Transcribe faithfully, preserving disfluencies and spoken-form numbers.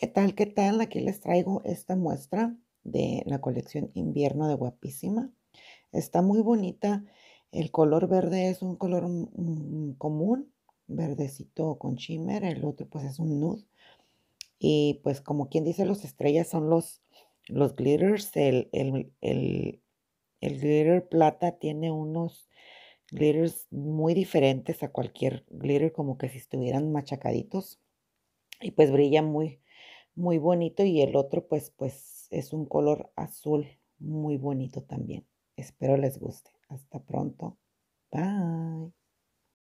¿Qué tal? ¿Qué tal? Aquí les traigo esta muestra de la colección invierno de Guapísima. Está muy bonita. El color verde es un color mm, mm, común, verdecito con shimmer. El otro pues es un nude. Y pues como quien dice, los estrellas son los, los glitters. El, el, el, el glitter plata tiene unos glitters muy diferentes a cualquier glitter, como que si estuvieran machacaditos. Y pues brilla muy, muy bonito, y el otro, pues pues, es un color azul muy bonito también. Espero les guste. Hasta pronto. Bye.